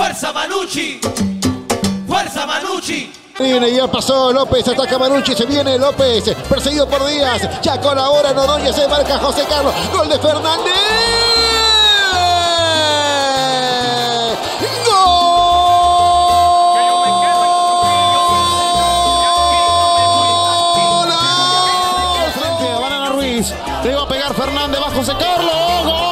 ¡Fuerza Manucci! ¡Fuerza Manucci! Viene, ya pasó López, ataca Manucci, se viene López, perseguido por Díaz, ya colabora Noroña, se marca José Carlos, gol de Fernández. ¡Gol! Banana Ruiz, le iba a pegar Fernández, va José Carlos, ¡gol!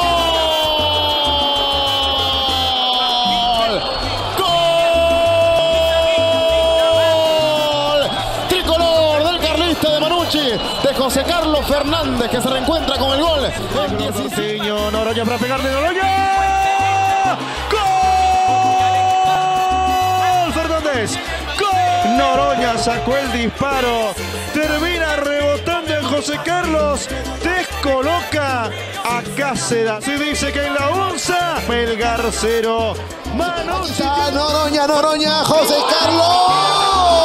De José Carlos Fernández, que se reencuentra con el gol. Noroña para pegarle, Noroña. ¡Gol! Fernández. ¡Gol! Noroña sacó el disparo. Termina rebotando en José Carlos. Descoloca a Cáceres. Se dice que en la onza, Melgar 0. Manucci. Noroña, José Carlos.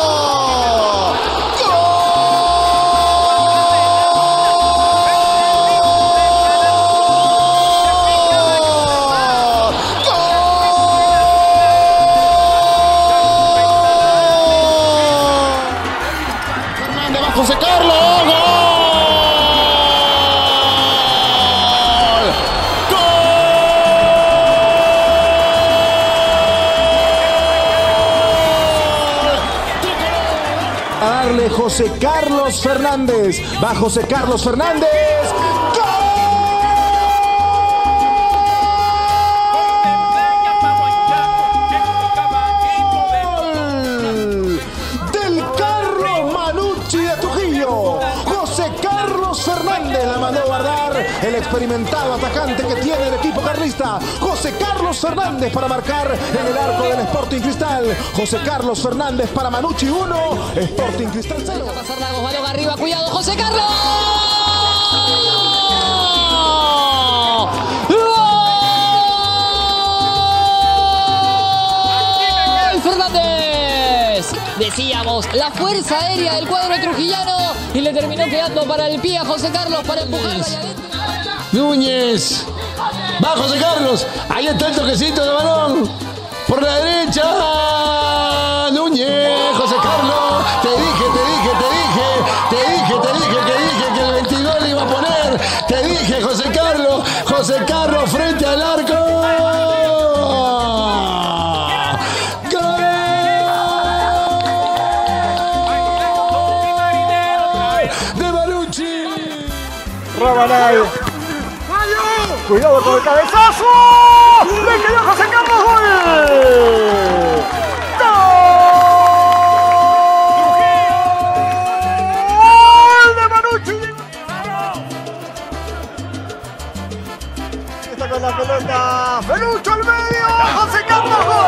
José Carlos, ¡gol! ¡Gol! A darle José Carlos Fernández, va José Carlos Fernández. José Carlos Fernández la mandó a guardar, el experimentado atacante que tiene el equipo carlista. José Carlos Fernández para marcar en el arco del Sporting Cristal. José Carlos Fernández para Manucci 1, Sporting Cristal 0. Va a pasar Lagos, balón arriba, cuidado, José Carlos. ¡Gol! Fernández. Decíamos, la fuerza aérea del cuadro trujillano y le terminó quedando para el pie a José Carlos para empujarla. Núñez, va José Carlos, ahí está el toquecito de balón, por la derecha, Núñez, José Carlos, te dije que el 22 le iba a poner, te dije José Carlos frente al arco. Rabanal. Cuidado con el cabezazo. Le quedó José Carlos. Gol. Gol de Manucci. Está con la pelota. Felucho al medio. José Carlos. Gol.